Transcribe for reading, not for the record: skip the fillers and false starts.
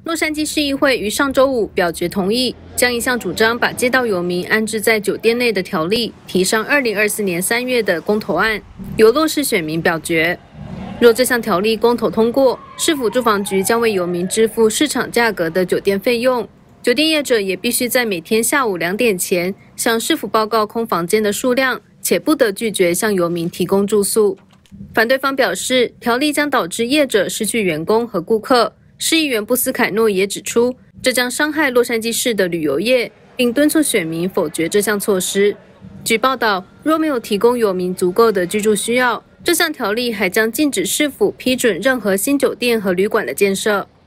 洛杉矶市议会于上周五表决同意，将一项主张把街道游民安置在酒店内的条例提上2024年3月的公投案，由洛市选民表决。若这项条例公投通过，市府住房局将为游民支付市场价格的酒店费用，酒店业者也必须在每天下午2点前向市府报告空房间的数量，且不得拒绝向游民提供住宿。反对方表示，条例将导致业者失去员工和顾客。市议员布斯凯诺也指出，这将伤害洛杉矶市的旅游业，并敦促选民否决这项措施。据报道，若没有提供游民足够的居住需要，这项条例还将禁止市府批准任何新酒店和旅馆的建设。